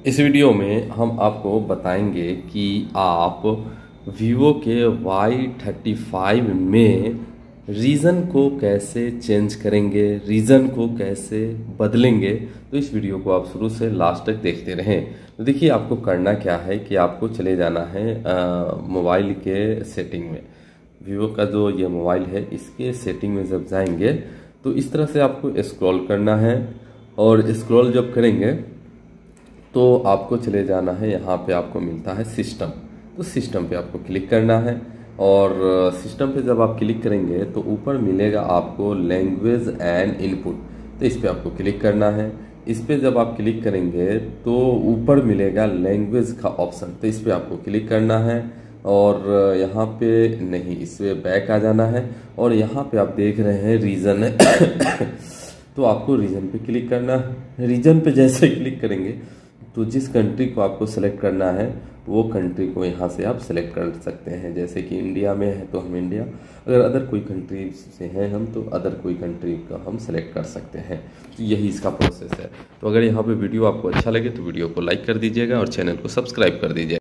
इस वीडियो में हम आपको बताएंगे कि आप वीवो के Y35 में रीज़न को कैसे चेंज करेंगे, रीज़न को कैसे बदलेंगे। तो इस वीडियो को आप शुरू से लास्ट तक देखते रहें। तो देखिए, आपको करना क्या है कि आपको चले जाना है मोबाइल के सेटिंग में। वीवो का जो ये मोबाइल है इसके सेटिंग में जब जाएंगे तो इस तरह से आपको स्क्रॉल करना है, और स्क्रॉल जब करेंगे तो आपको चले जाना है, यहाँ पे आपको मिलता है सिस्टम। तो सिस्टम पे आपको क्लिक करना है, और सिस्टम पे जब आप क्लिक करेंगे तो ऊपर मिलेगा आपको लैंग्वेज एंड इनपुट। तो इस पे आपको क्लिक करना है। इस पे जब आप क्लिक करेंगे तो ऊपर मिलेगा लैंग्वेज का ऑप्शन। तो इस पे आपको क्लिक करना है, और यहाँ पे नहीं, इस पे बैक आ जाना है, और यहाँ पे आप देख रहे हैं रीजन है तो आपको रीजन पे क्लिक करना है। रीजन पे जैसे क्लिक करेंगे तो जिस कंट्री को आपको सेलेक्ट करना है वो कंट्री को यहाँ से आप सेलेक्ट कर सकते हैं। जैसे कि इंडिया में है तो हम इंडिया, अगर अदर कोई कंट्री से हैं हम तो अदर कोई कंट्री का हम सेलेक्ट कर सकते हैं। तो यही इसका प्रोसेस है। तो अगर यहाँ पे वीडियो आपको अच्छा लगे तो वीडियो को लाइक कर दीजिएगा और चैनल को सब्सक्राइब कर दीजिएगा।